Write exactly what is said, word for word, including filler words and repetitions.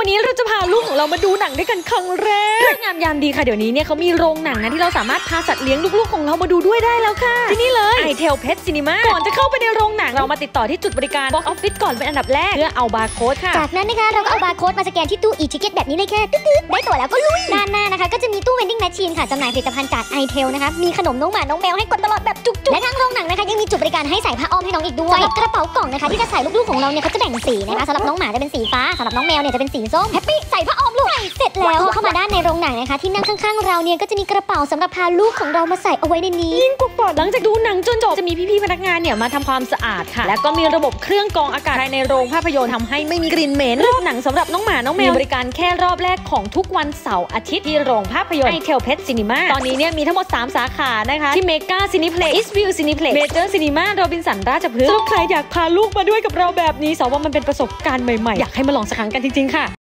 วันนี้เราจะพาลูกของเรามาดูหนังด้วยกันครั้งแรกงามยามดีค่ะเดี๋ยวนี้เนี่ยเขามีโรงหนังนะที่เราสามารถพาสัตว์เลี้ยงลูกๆของเรามาดูด้วยได้แล้วค่ะที่นี่เลยไอเทลเพทซินิมาก่อนจะเข้าไปในโรงหนังเรามาติดต่อที่จุดบริการบ็อกออฟฟิศก่อนเป็นอันดับแรกเพื่อเอาบาร์โค้ดค่ะจากนั้นนะคะเราก็เอาบาร์โค้ดมาสแกนที่ตู้อีทิเก็ตแบบนี้เลยแค่ตึ๊ดๆได้ตั๋วแล้วก็ลุยด้านหน้านะคะก็จะมีตู้เวนดิ้งแมชชีนค่ะจำหน่ายผลิตภัณฑ์จากไอเทลนะคะมีขนมน้องหมาน้องแมวให้กดตลอดแบบจุกๆและทางโรงหนังนะคะยังมีจุดบริการให้ใส่ผ้าอ้อมให้น้องอีกด้วยสำหรับกระเป๋ากล่องนะคะที่จะใส่ลูกๆของเราเนี่ยเขาจะแบ่งสีนะคะสำหรับน้องหมาจะเป็นสีฟ้าสำหรับน้องแมวเนี่ยจะเป็นสีส้มแฮปปี้ใส่ผ้าอ้อมลูกใส่เสร็จแล้วเข้ามาด้านในโรงหนังนะคะที่นั่งข้างๆเราเนี่ยก็จะมีกระเป๋าสำหรับพาลูกของเรามาใส่เอาไว้ในนี้ยิ่งกว่าหลังจากดูหนังจนจบจะมีพี่ๆพนักงานเนี่ยมาทำความสะอาดค่ะแล้วก็มีระบบเครื่องกรองอากาศภายในโรงภาพยนตร์ทำให้ไม่มีกลิ่นเหม็นรอบหนังสำหรับน้องหมาน้องแมวมีบริการแค่รอบแรกของทุกวันเสาร์อาทิตย์ที่โรงภาพยนตร์ไอเทลเพทซินิมาตอนนี้เนี่ยมีทั้งหมดสามสาขานะคะที่เมกาซินิเพล็กซ์อีสต์วิวซินิเพล็กซ์เมเจอร์ซินิมาโรบินสันราชพฤกษ์ใครอยากพาลูกมาด้วยกับเราแบบนี้สาวว่ามันเป็นประสบการณ์ใหม่ๆอยากให้มาลองสักครั้งกันจริงๆค่ะ